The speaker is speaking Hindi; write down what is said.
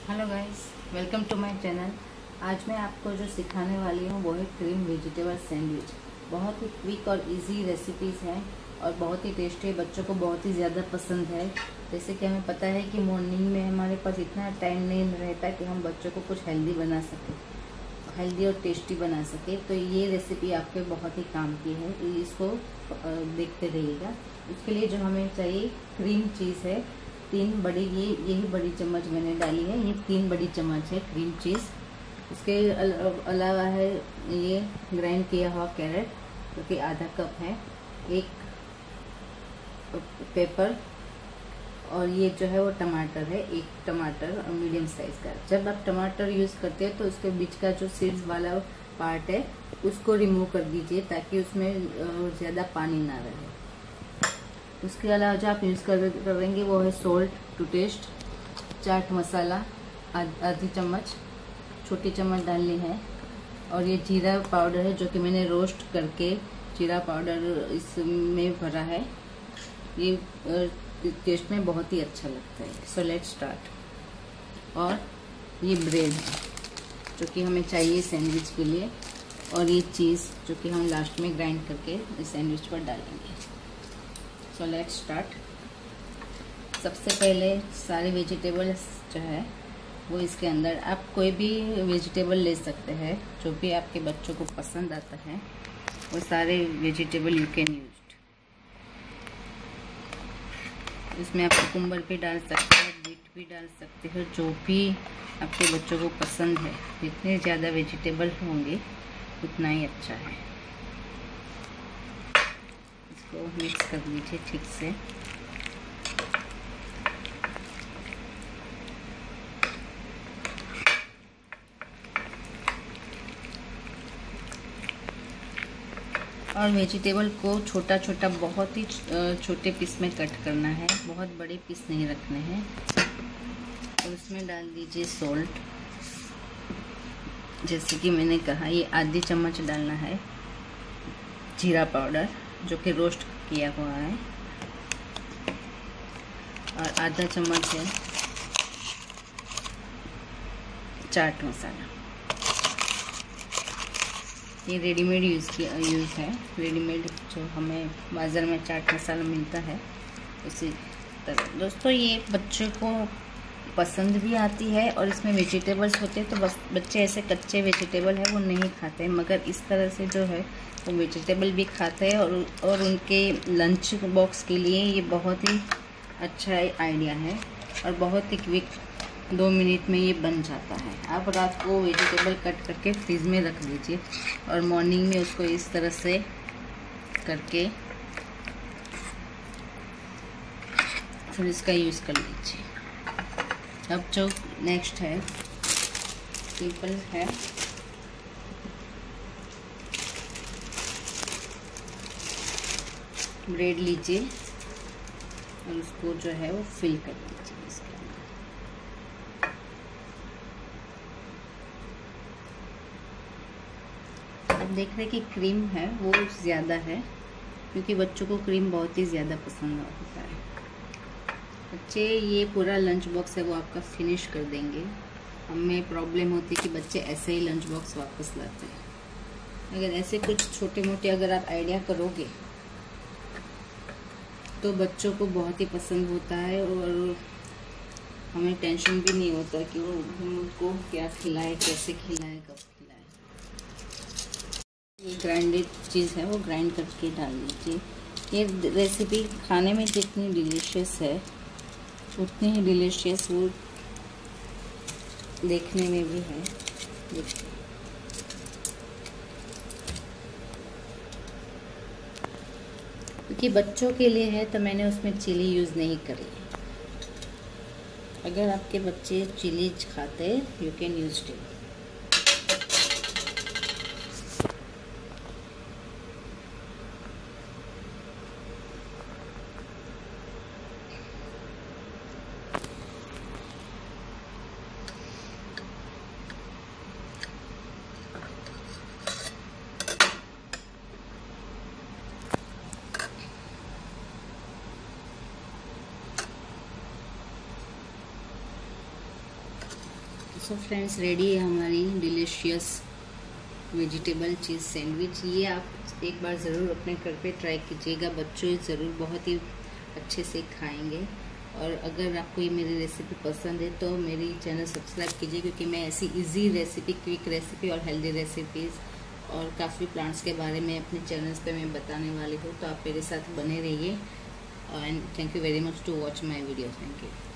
Hello guys, welcome to my channel. आज मैं आपको जो सिखाने वाली हूँ वो है क्रीम वेजिटेबल सैंडविच। बहुत ही क्विक और इजी रेसिपीज़ हैं और बहुत ही टेस्टी है, बच्चों को बहुत ही ज़्यादा पसंद है। जैसे कि हमें पता है कि मॉर्निंग में हमारे पास इतना टाइम नहीं रहता कि हम बच्चों को कुछ हेल्दी बना सकें, हेल्दी और टेस्टी बना सके। तो ये रेसिपी आपके बहुत ही काम की है, इसको देखते रहिएगा। उसके लिए जो हमें चाहिए क्रीम चीज़ है 3 बड़ी, यही बड़ी चम्मच मैंने डाली है, ये 3 बड़ी चम्मच है क्रीम चीज़। उसके अलावा है ये ग्राइंड किया हुआ कैरेट जो कि आधा कप है, एक पेपर, और ये जो है वो टमाटर है, एक टमाटर मीडियम साइज़ का। जब आप टमाटर यूज़ करते हैं तो उसके बीच का जो सीड्स वाला पार्ट है उसको रिमूव कर दीजिए ताकि उसमें ज़्यादा पानी ना रहे। उसके अलावा जो आप यूज़ करेंगे वो है सॉल्ट टू टेस्ट, चाट मसाला आधी चम्मच, छोटी चम्मच डालनी है, और ये जीरा पाउडर है जो कि मैंने रोस्ट करके जीरा पाउडर इसमें भरा है। ये टेस्ट में बहुत ही अच्छा लगता है। So let's start. और ये ब्रेड है जो कि हमें चाहिए सैंडविच के लिए, और ये चीज़ जो कि हम लास्ट में ग्राइंड करके इस सैंडविच पर डालेंगे। So let's start. सबसे पहले सारे वेजिटेबल्स जो है वो इसके अंदर, आप कोई भी वेजिटेबल ले सकते हैं जो भी आपके बच्चों को पसंद आता है, वो सारे वेजिटेबल यू कैन यूज। इसमें आप कुकुम्बर भी डाल सकते हो, बीट भी डाल सकते हो, जो भी आपके बच्चों को पसंद है। जितने ज़्यादा वेजिटेबल होंगे उतना ही अच्छा है। इसको मिक्स कर लीजिए ठीक से। और वेजिटेबल को छोटा छोटा, बहुत ही छोटे पीस में कट करना है, बहुत बड़े पीस नहीं रखने हैं। और उसमें डाल दीजिए सॉल्ट, जैसे कि मैंने कहा ये आधी चम्मच डालना है। जीरा पाउडर जो कि रोस्ट किया हुआ है, और आधा चम्मच है चाट मसाला। ये रेडीमेड यूज़ है, रेडीमेड जो हमें बाज़ार में चाट मसाला मिलता है उसी तरह। दोस्तों ये बच्चों को पसंद भी आती है, और इसमें वेजिटेबल्स होते हैं तो बस बच्चे ऐसे कच्चे वेजिटेबल है वो नहीं खाते, मगर इस तरह से जो है वो वेजिटेबल भी खाते हैं, और उनके लंच बॉक्स के लिए ये बहुत ही अच्छा आइडिया है, और बहुत ही क्विक 2 मिनट में ये बन जाता है। आप रात को वेजिटेबल कट करके फ्रीज में रख दीजिए और मॉर्निंग में उसको इस तरह से करके फिर इसका यूज़ कर लीजिए। अब जो नेक्स्ट है सिंपल है, ब्रेड लीजिए और उसको जो है वो फिल कर लीजिए इसके अंदर। अब देख रहे हैं कि क्रीम है वो ज़्यादा है, क्योंकि बच्चों को क्रीम बहुत ही ज़्यादा पसंद होता है। बच्चे ये पूरा लंच बॉक्स है वो आपका फिनिश कर देंगे। हमें प्रॉब्लम होती है कि बच्चे ऐसे ही लंच बॉक्स वापस लाते हैं। अगर ऐसे कुछ छोटे मोटे अगर आप आइडिया करोगे तो बच्चों को बहुत ही पसंद होता है, और हमें टेंशन भी नहीं होता कि वो उनको क्या खिलाए, कैसे खिलाए, कब खिलाए। ये ग्राइंडेड चीज़ है वो ग्राइंड करके डाल दीजिए। ये रेसिपी खाने में जितनी डिलीशियस है उतनी ही डिलीशियस वो देखने में भी है। देखिए क्योंकि बच्चों के लिए है तो मैंने उसमें चिली यूज़ नहीं करी। अगर आपके बच्चे चिली खाते you can use it. So friends, ready है हमारी डिलीशियस वेजिटेबल चीज़ सैंडविच। ये आप एक बार ज़रूर अपने घर पे ट्राई कीजिएगा, बच्चों ज़रूर बहुत ही अच्छे से खाएंगे। और अगर आपको ये मेरी रेसिपी पसंद है तो मेरी चैनल सब्सक्राइब कीजिए, क्योंकि मैं ऐसी इजी रेसिपी, क्विक रेसिपी और हेल्दी रेसिपीज़ और काफ़ी प्लांट्स के बारे में अपने चैनल्स पे मैं बताने वाली हूँ। तो आप मेरे साथ बने रहिए। And thank you very much to watch my video. Thank you.